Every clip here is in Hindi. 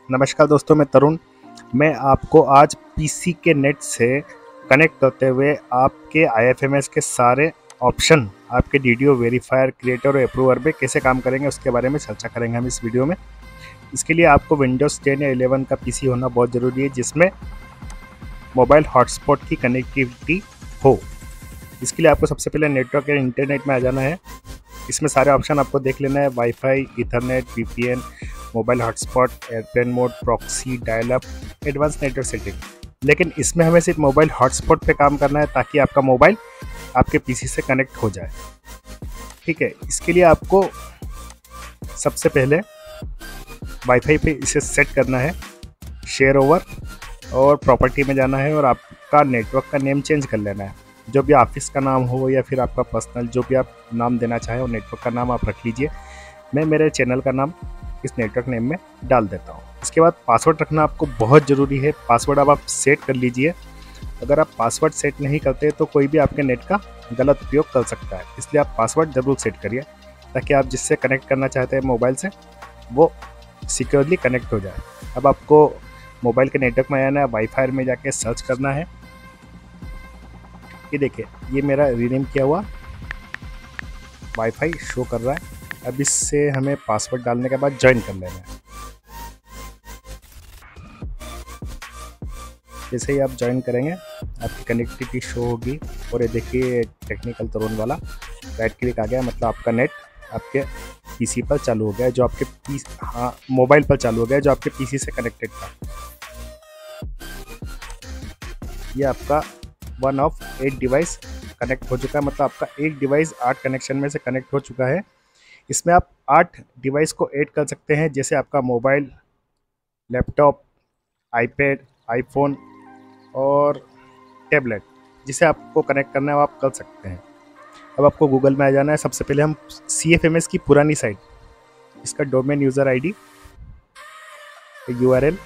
नमस्कार दोस्तों, मैं तरुण। मैं आपको आज पीसी के नेट से कनेक्ट करते हुए आपके आईएफएमएस के सारे ऑप्शन आपके डीडीओ वेरीफायर, क्रिएटर और अप्रूवर में कैसे काम करेंगे उसके बारे में चर्चा करेंगे हम इस वीडियो में। इसके लिए आपको विंडोज़ 10 या 11 का पीसी होना बहुत ज़रूरी है जिसमें मोबाइल हॉटस्पॉट की कनेक्टिविटी हो। इसके लिए आपको सबसे पहले नेटवर्क या इंटरनेट में आ जाना है। इसमें सारे ऑप्शन आपको देख लेना है: WiFi, Ethernet, VPN, mobile hotspot, airplane mode, proxy, dial up, advance network setting. लेकिन इसमें हमें सिर्फ मोबाइल हॉटस्पॉट पे काम करना है ताकि आपका मोबाइल आपके पीसी से कनेक्ट हो जाए। ठीक है, इसके लिए आपको सबसे पहले वाईफाई पे इसे सेट करना है, शेयर ओवर और प्रॉपर्टी में जाना है और आपका नेटवर्क का नेम चेंज कर लेना है। जो भी ऑफिस का नाम हो या फिर आपका पर्सनल जो भी आप नाम देना चाहें और नेटवर्क का नाम आप रख लीजिए। मैं मेरे चैनल का नाम इस नेटवर्क नेम में डाल देता हूँ। इसके बाद पासवर्ड रखना आपको बहुत ज़रूरी है। पासवर्ड अब आप सेट कर लीजिए। अगर आप पासवर्ड सेट नहीं करते तो कोई भी आपके नेट का गलत उपयोग कर सकता है, इसलिए आप पासवर्ड ज़रूर सेट करिए ताकि आप जिससे कनेक्ट करना चाहते हैं मोबाइल से वो सिक्योरली कनेक्ट हो जाए। अब आपको मोबाइल के नेटवर्क में आना है, वाईफाई में जाके सर्च करना है। ये देखिए, ये मेरा रीनेम किया हुआ वाईफाई शो कर रहा है। अब इससे हमें पासवर्ड डालने के बाद ज्वाइन कर लेना है। जैसे ही आप ज्वाइन करेंगे आपकी कनेक्टिविटी शो होगी और ये देखिए टेक्निकल तरुण वाला राइट क्लिक आ गया, मतलब आपका नेट आपके पीसी पर चालू हो गया, जो आपके मोबाइल पर चालू हो गया जो आपके पीसी से कनेक्टेड था। ये आपका 1 ऑफ 8 डिवाइस कनेक्ट हो चुका है, मतलब आपका एक डिवाइस 8 कनेक्शन में से कनेक्ट हो चुका है। इसमें आप 8 डिवाइस को ऐड कर सकते हैं, जैसे आपका मोबाइल, लैपटॉप, आईपैड, आईफोन और टैबलेट, जिसे आपको कनेक्ट करना है वो आप कर सकते हैं। अब आपको गूगल में आ जाना है। सबसे पहले हम CFMS की पुरानी साइट, इसका डोमेन यूज़र ID URL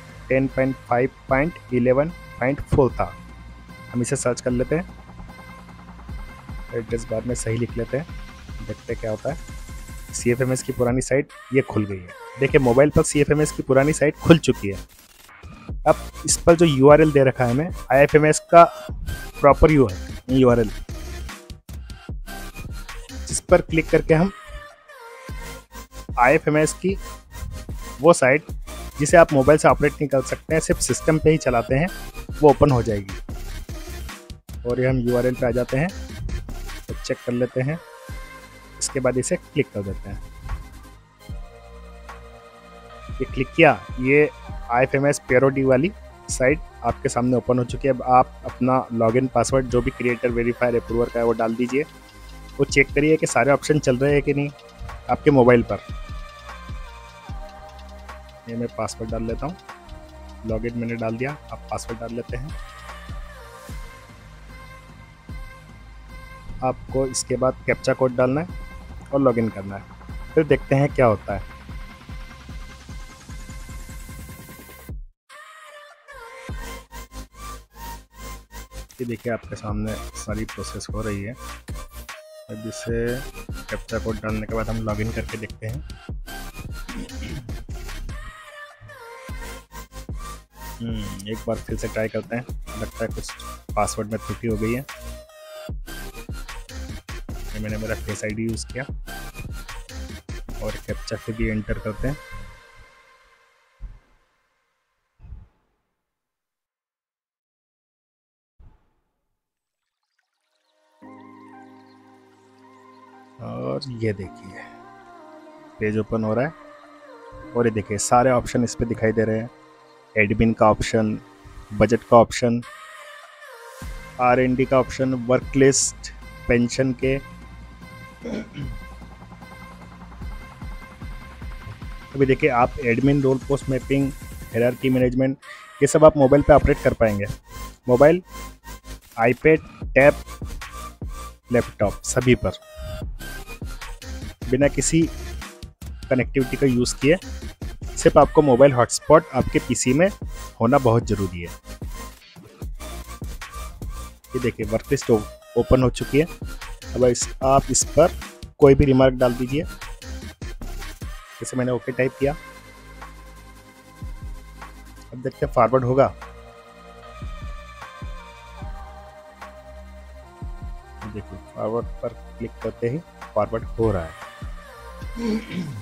10.5.11.4 था। हम इसे सर्च कर लेते हैं, एड्रेस बार में सही लिख लेते हैं, देखते हैं क्या होता है। CFMS की पुरानी साइट ये खुल गई है। देखिए, मोबाइल पर CFMS की पुरानी साइट खुल चुकी है। अब इस पर जो URL दे रखा है हमें IFMS का प्रॉपर URL, जिस पर क्लिक करके हम IFMS की वो साइट जिसे आप मोबाइल से ऑपरेट नहीं कर सकते हैं, सिर्फ सिस्टम पे ही चलाते हैं, वो ओपन हो जाएगी। और ये हम URL पे आ जाते हैं तो चेक कर लेते हैं। इसके बाद इसे क्लिक कर देते हैं। ये क्लिक किया, ये IFMS पैरोडी वाली साइट आपके सामने ओपन हो चुकी है। अब आप अपना लॉगिन पासवर्ड जो भी क्रिएटर, वेरीफायर, अप्रूवर का है वो डाल दीजिए। वो चेक करिए कि सारे ऑप्शन चल रहे हैं कि नहीं आपके मोबाइल पर। ये मैं पासवर्ड डाल लेता हूँ। लॉगिन मैंने डाल दिया, आप पासवर्ड डाल लेते हैं। आपको इसके बाद कैप्चा कोड डालना है और लॉगिन करना है, फिर देखते हैं क्या होता है। ये देखिए, आपके सामने सारी प्रोसेस हो रही है। अब इसे कैप्चा कोड डालने के बाद हम लॉगिन करके देखते हैं। एक बार फिर से ट्राई करते हैं। लगता है कुछ पासवर्ड में त्रुटि हो गई है। मैंने मेरा फेस ID यूज़ किया और कैप्चा से भी एंटर करते हैं। और ये देखिए पेज ओपन हो रहा है और ये देखिए सारे ऑप्शन इस पे दिखाई दे रहे हैं। एडमिन का ऑप्शन, बजट का ऑप्शन, R&D का ऑप्शन, वर्क लिस्ट, पेंशन के। अभी देखिए, आप admin, role, post mapping, hierarchy management, ये सब आप मोबाइल पे ऑपरेट कर पाएंगे। मोबाइल, आईपैड, टैब, लैपटॉप सभी पर बिना किसी कनेक्टिविटी का यूज़ किए। सिर्फ आपको मोबाइल हॉटस्पॉट आपके पीसी में होना बहुत ज़रूरी है। ये देखिए, वर्क लिस्ट ओपन हो चुकी है। अब आप इस पर कोई भी रिमार्क डाल दीजिए। जैसे मैंने ओके टाइप किया, अब देखते हैं फॉरवर्ड होगा। देखिए फॉरवर्ड पर क्लिक करते ही फॉरवर्ड हो रहा है।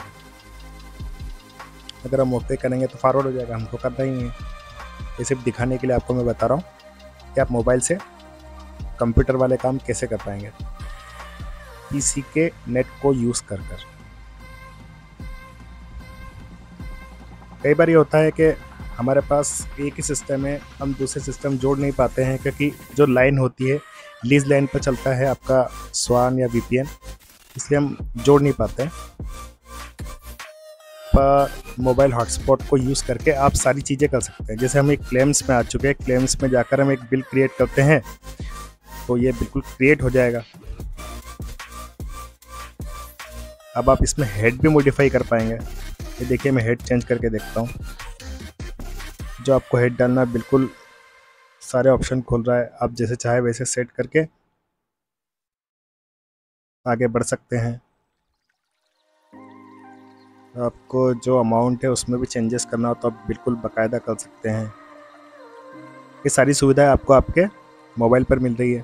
अगर हम ओके करेंगे तो फॉरवर्ड हो जाएगा, हमको करना ही है। ये सिर्फ दिखाने के लिए आपको मैं बता रहा हूँ कि आप मोबाइल से कंप्यूटर वाले काम कैसे कर पाएंगे पीसी के नेट को यूज़ कर। कई बार ये होता है कि हमारे पास एक ही सिस्टम है, हम दूसरे सिस्टम जोड़ नहीं पाते हैं क्योंकि जो लाइन होती है लीज लाइन पर चलता है आपका स्वान या वीपीएन, इसलिए हम जोड़ नहीं पाते हैं। पर मोबाइल हॉटस्पॉट को यूज़ करके आप सारी चीज़ें कर सकते हैं। जैसे हम एक क्लेम्स में आ चुके हैं, क्लेम्स में जाकर हम एक बिल क्रिएट करते हैं तो ये बिल्कुल क्रिएट हो जाएगा। अब आप इसमें हेड भी मॉडिफाई कर पाएंगे। ये देखिए मैं हेड चेंज करके देखता हूँ। जो आपको हेड डालना है बिल्कुल सारे ऑप्शन खोल रहा है, आप जैसे चाहे वैसे सेट करके आगे बढ़ सकते हैं। आपको जो अमाउंट है उसमें भी चेंजेस करना हो तो आप बिल्कुल बाकायदा कर सकते हैं। ये सारी सुविधाएं आपको आपके मोबाइल पर मिल रही है।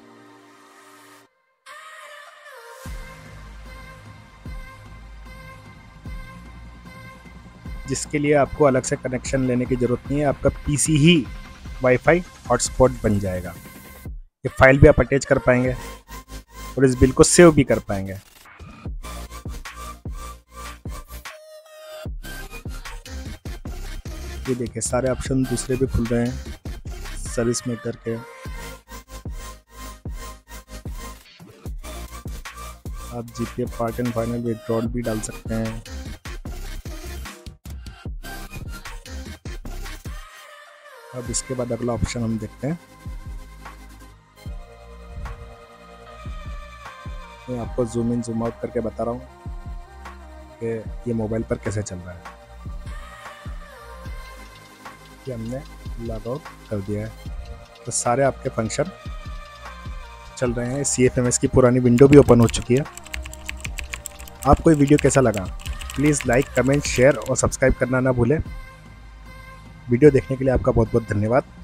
जिसके लिए आपको अलग से कनेक्शन लेने की ज़रूरत नहीं है, आपका पीसी ही वाईफाई हॉटस्पॉट बन जाएगा। ये फाइल भी आप अटैच कर पाएंगे और इस बिल को सेव भी कर पाएंगे। ये देखिए सारे ऑप्शन दूसरे भी खुल रहे हैं सर्विस मीटर के। आप GPay part and final withdrawal भी डाल सकते हैं। अब इसके बाद अगला ऑप्शन हम देखते हैं। मैं आपको जूम इन जूम आउट करके बता रहा हूँ कि ये मोबाइल पर कैसे चल रहा है। कि हमने लॉग आउट कर दिया है तो सारे आपके फंक्शन चल रहे हैं। CFMS की पुरानी विंडो भी ओपन हो चुकी है। आपको ये वीडियो कैसा लगा प्लीज़ लाइक कमेंट शेयर और सब्सक्राइब करना ना भूलें। वीडियो देखने के लिए आपका बहुत बहुत धन्यवाद।